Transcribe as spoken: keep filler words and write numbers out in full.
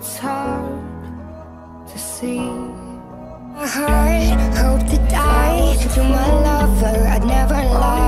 it's hard to see. My heart hoped to die to my lover, I'd never lie.